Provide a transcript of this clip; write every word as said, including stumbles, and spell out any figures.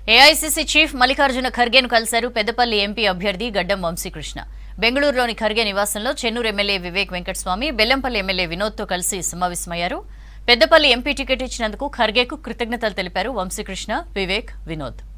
AICC chief Mallikarjuna ఖర్గేను కలిశారు Peddapalli MP అభ్యర్థి గడ్డం వంశీకృష్ణ. బెంగళూరులోని ఖర్గే నివాసంలో చెన్నూరు ఎమ్మెల్యే వివేక్ వెంకటస్వామి, బెల్లంపల్లి ఎమ్మెల్యే వినోద్తో కలిసి సమావేశమయ్యారు. పెద్దపల్లి ఎంపీ టికెట్ ఇచ్చినందుకు ఖర్గేకు కృతజ్ఞతలు తెలిపారు వంశీకృష్ణ, వివేక్, వినోద్.